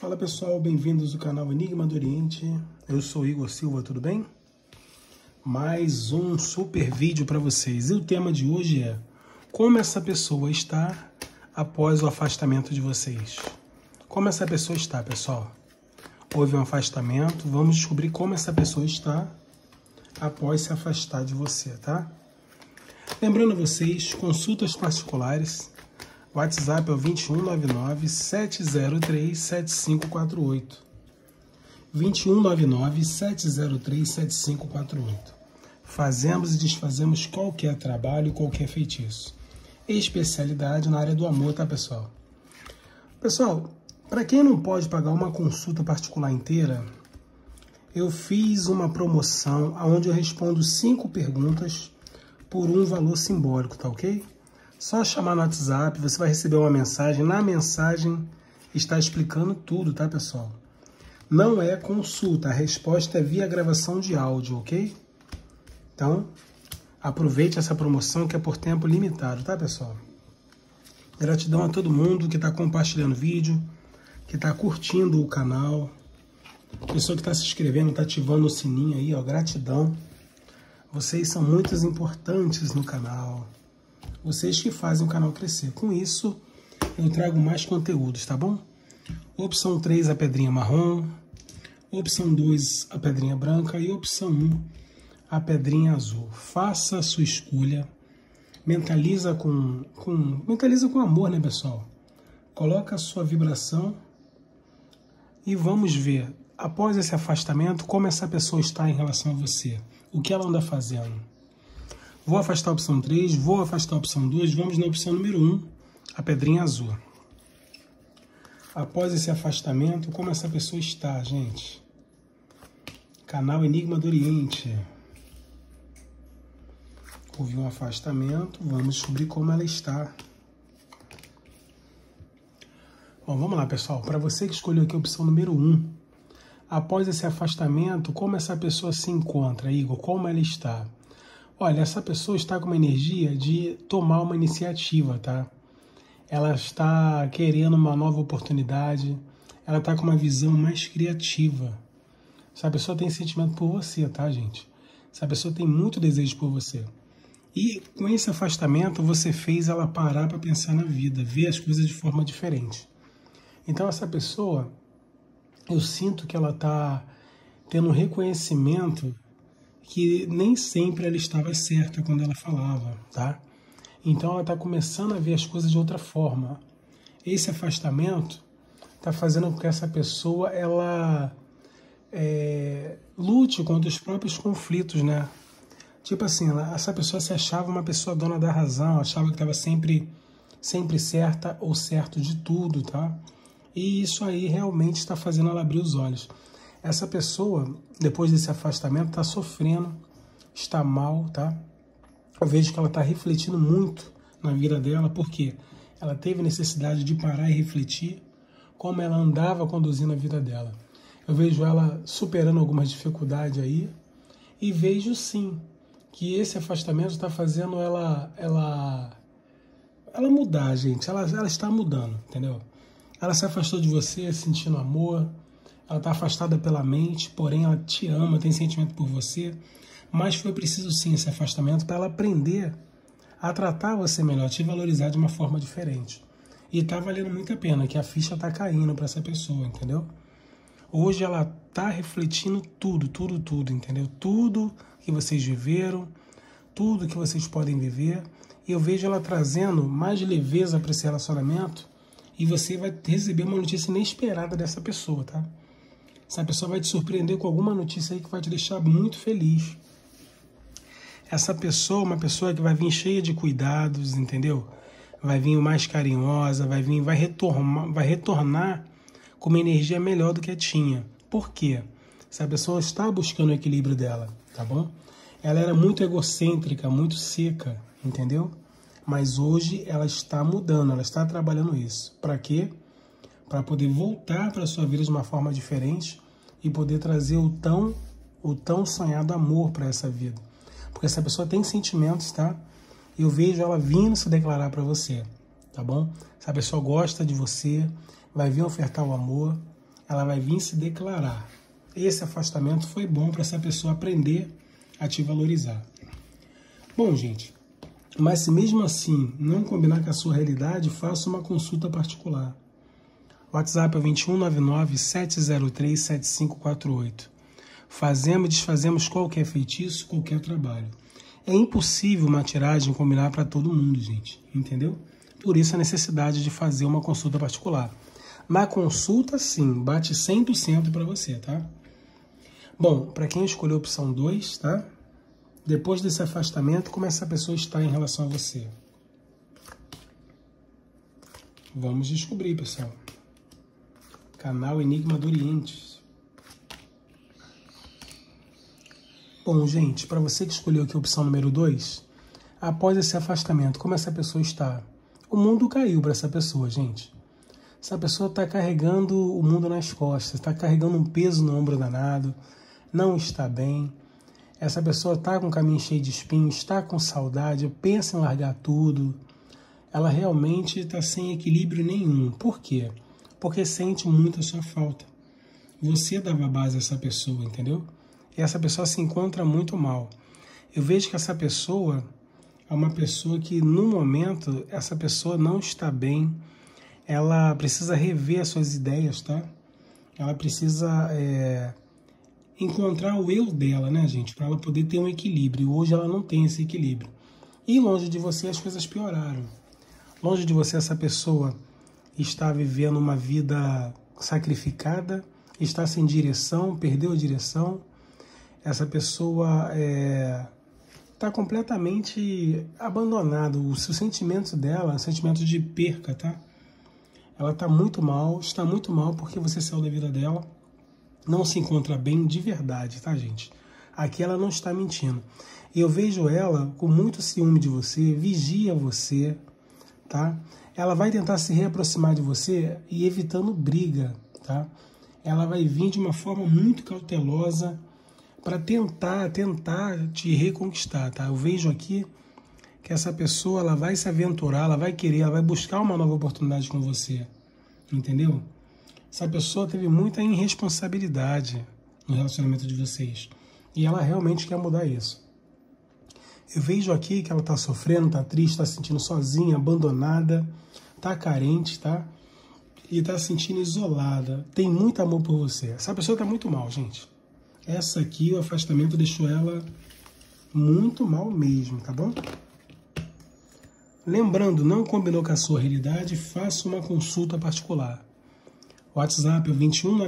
Fala pessoal, bem-vindos ao canal Enigma do Oriente. Eu sou Igor Silva, tudo bem? Mais um super vídeo para vocês. E o tema de hoje é como essa pessoa está após o afastamento de vocês. Como essa pessoa está, pessoal? Houve um afastamento, vamos descobrir como essa pessoa está após se afastar de você, tá? Lembrando a vocês, consultas particulares, WhatsApp é o 2199-703-7548. 2199-703-7548. Fazemos e desfazemos qualquer trabalho, qualquer feitiço. Especialidade na área do amor, tá, pessoal? Pessoal, para quem não pode pagar uma consulta particular inteira, eu fiz uma promoção onde eu respondo 5 perguntas por um valor simbólico, tá ok? Só chamar no WhatsApp, você vai receber uma mensagem. Na mensagem está explicando tudo, tá, pessoal? Não é consulta, a resposta é via gravação de áudio, ok? Então, aproveite essa promoção que é por tempo limitado, tá, pessoal? Gratidão a todo mundo que está compartilhando o vídeo, que está curtindo o canal, pessoa que está se inscrevendo, está ativando o sininho aí, ó, gratidão. Vocês são muito importantes no canal. Vocês que fazem o canal crescer. Com isso, eu trago mais conteúdos, tá bom? Opção 3, a pedrinha marrom. Opção 2, a pedrinha branca. E opção 1, a pedrinha azul. Faça a sua escolha. Mentaliza com amor, né, pessoal? Coloca a sua vibração. E vamos ver, após esse afastamento, como essa pessoa está em relação a você. O que ela anda fazendo. Vou afastar a opção 3, vou afastar a opção 2, vamos na opção número 1, a pedrinha azul. Após esse afastamento, como essa pessoa está, gente? Canal Enigma do Oriente. Houve um afastamento, vamos descobrir como ela está. Bom, vamos lá, pessoal. Para você que escolheu aqui a opção número 1, após esse afastamento, como essa pessoa se encontra, Igor? Como ela está? Olha, essa pessoa está com uma energia de tomar uma iniciativa, tá? Ela está querendo uma nova oportunidade, ela está com uma visão mais criativa. Essa pessoa tem sentimento por você, tá, gente? Essa pessoa tem muito desejo por você. E com esse afastamento, você fez ela parar para pensar na vida, ver as coisas de forma diferente. Então, essa pessoa, eu sinto que ela está tendo um reconhecimento que nem sempre ela estava certa quando ela falava, tá? Então ela está começando a ver as coisas de outra forma. Esse afastamento está fazendo com que essa pessoa ela lute contra os próprios conflitos, né? Tipo assim, essa pessoa se achava uma pessoa dona da razão, achava que estava sempre certa ou certo de tudo, tá? E isso aí realmente está fazendo ela abrir os olhos. Essa pessoa, depois desse afastamento, está sofrendo, está mal, tá? Eu vejo que ela está refletindo muito na vida dela, porque ela teve necessidade de parar e refletir como ela andava conduzindo a vida dela. Eu vejo ela superando algumas dificuldades aí e vejo sim que esse afastamento está fazendo ela mudar, gente. Ela está mudando, entendeu? Ela se afastou de você sentindo amor. Ela está afastada pela mente, porém ela te ama, tem sentimento por você. Mas foi preciso sim esse afastamento para ela aprender a tratar você melhor, te valorizar de uma forma diferente. E está valendo muito a pena, que a ficha está caindo para essa pessoa, entendeu? Hoje ela está refletindo tudo, entendeu? Tudo que vocês viveram, tudo que vocês podem viver. E eu vejo ela trazendo mais leveza para esse relacionamento e você vai receber uma notícia inesperada dessa pessoa, tá? Essa pessoa vai te surpreender com alguma notícia aí que vai te deixar muito feliz. Essa pessoa é uma pessoa que vai vir cheia de cuidados, entendeu? Vai vir mais carinhosa, vai retornar com uma energia melhor do que tinha. Por quê? Essa pessoa está buscando o equilíbrio dela, tá bom? Ela era muito egocêntrica, muito seca, entendeu? Mas hoje ela está mudando, ela está trabalhando isso. Para quê? Para poder voltar para a sua vida de uma forma diferente e poder trazer o tão sonhado amor para essa vida. Porque essa pessoa tem sentimentos, tá? Eu vejo ela vindo se declarar para você, tá bom? Essa pessoa gosta de você, vai vir ofertar o amor, ela vai vir se declarar. Esse afastamento foi bom para essa pessoa aprender a te valorizar. Bom, gente, mas se mesmo assim não combinar com a sua realidade, faça uma consulta particular. O WhatsApp é 2199-703-7548. Fazemos e desfazemos qualquer feitiço, qualquer trabalho. É impossível uma tiragem combinar para todo mundo, gente, entendeu? Por isso a necessidade de fazer uma consulta particular. Na consulta, sim, bate 100% para você, tá? Bom, para quem escolheu a opção 2, tá? Depois desse afastamento, como essa pessoa está em relação a você? Vamos descobrir, pessoal. Canal Enigma do Oriente. Bom, gente, para você que escolheu aqui a opção número 2, após esse afastamento, como essa pessoa está? O mundo caiu para essa pessoa, gente. Essa pessoa está carregando o mundo nas costas, está carregando um peso no ombro danado, não está bem. Essa pessoa está com o caminho cheio de espinhos, está com saudade, pensa em largar tudo. Ela realmente está sem equilíbrio nenhum. Por quê? Porque sente muito a sua falta. Você dava base a essa pessoa, entendeu? E essa pessoa se encontra muito mal. Eu vejo que essa pessoa é uma pessoa que, no momento, essa pessoa não está bem. Ela precisa rever as suas ideias, tá? Ela precisa encontrar o eu dela, né, gente? Para ela poder ter um equilíbrio. Hoje ela não tem esse equilíbrio. E longe de você as coisas pioraram. Longe de você essa pessoa está vivendo uma vida sacrificada, está sem direção, perdeu a direção. Essa pessoa está completamente abandonada. Os sentimentos dela, sentimento de perca, tá? Ela está muito mal porque você saiu da vida dela, não se encontra bem de verdade, tá, gente? Aqui ela não está mentindo. E eu vejo ela com muito ciúme de você, vigia você, tá? Ela vai tentar se reaproximar de você e evitando briga, tá? Ela vai vir de uma forma muito cautelosa para tentar te reconquistar, tá? Eu vejo aqui que essa pessoa ela vai se aventurar, ela vai querer, ela vai buscar uma nova oportunidade com você, entendeu? Essa pessoa teve muita irresponsabilidade no relacionamento de vocês e ela realmente quer mudar isso. Eu vejo aqui que ela está sofrendo, está triste, está se sentindo sozinha, abandonada, está carente, tá? E está se sentindo isolada. Tem muito amor por você. Essa pessoa está muito mal, gente. Essa aqui, o afastamento deixou ela muito mal mesmo, tá bom? Lembrando, não combinou com a sua realidade, faça uma consulta particular. O WhatsApp é o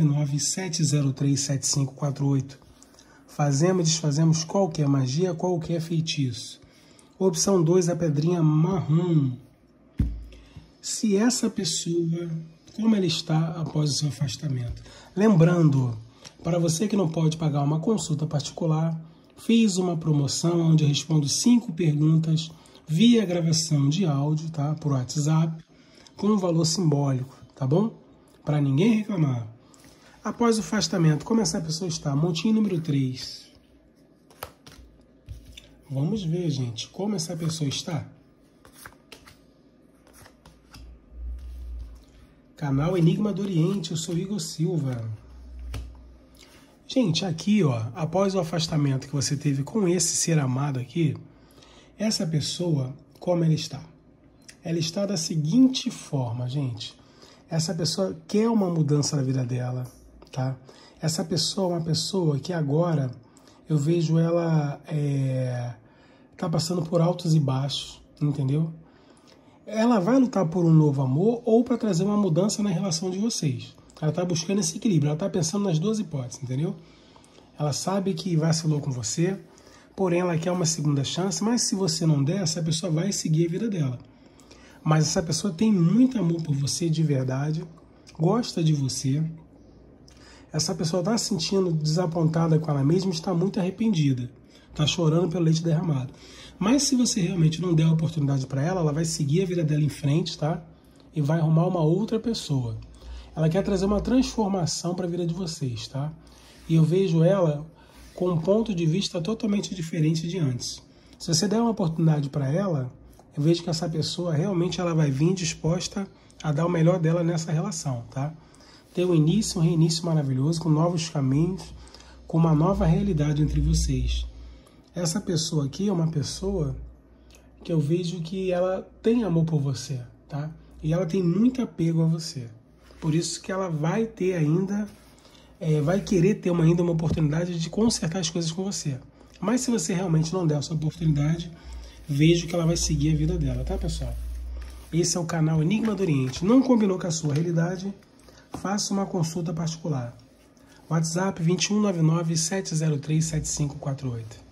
2199-703-7548. Fazemos e desfazemos qualquer magia, qualquer feitiço. Opção 2, a pedrinha marrom. Se essa pessoa, como ela está após o seu afastamento? Lembrando, para você que não pode pagar uma consulta particular, fiz uma promoção onde eu respondo 5 perguntas via gravação de áudio, tá? Por WhatsApp, com um valor simbólico, tá bom? Para ninguém reclamar. Após o afastamento, como essa pessoa está? Montinho número 3. Vamos ver, gente, como essa pessoa está. Canal Enigma do Oriente, eu sou Igor Silva. Gente, aqui, ó, após o afastamento que você teve com esse ser amado aqui, essa pessoa, como ela está? Ela está da seguinte forma, gente. Essa pessoa quer uma mudança na vida dela, tá? Essa pessoa é uma pessoa que agora eu vejo ela tá passando por altos e baixos, entendeu? Ela vai lutar por um novo amor ou para trazer uma mudança na relação de vocês. Ela está buscando esse equilíbrio, ela está pensando nas duas hipóteses, entendeu? Ela sabe que vacilou com você, porém ela quer uma segunda chance, mas se você não der, essa pessoa vai seguir a vida dela. Mas essa pessoa tem muito amor por você de verdade, gosta de você. Essa pessoa está se sentindo desapontada com ela mesma, está muito arrependida, está chorando pelo leite derramado. Mas se você realmente não der a oportunidade para ela, ela vai seguir a vida dela em frente, tá? E vai arrumar uma outra pessoa. Ela quer trazer uma transformação para a vida de vocês, tá? E eu vejo ela com um ponto de vista totalmente diferente de antes. Se você der uma oportunidade para ela, eu vejo que essa pessoa realmente ela vai vir disposta a dar o melhor dela nessa relação, tá? ter um início, um reinício maravilhoso, com novos caminhos, com uma nova realidade entre vocês. Essa pessoa aqui é uma pessoa que eu vejo que ela tem amor por você, tá? E ela tem muito apego a você. Por isso que ela vai ter ainda, vai querer ter ainda uma oportunidade de consertar as coisas com você. Mas se você realmente não der essa oportunidade, vejo que ela vai seguir a vida dela, tá, pessoal? Esse é o canal Enigma do Oriente. Não combinou com a sua realidade? Faça uma consulta particular. WhatsApp 2199 703 7548.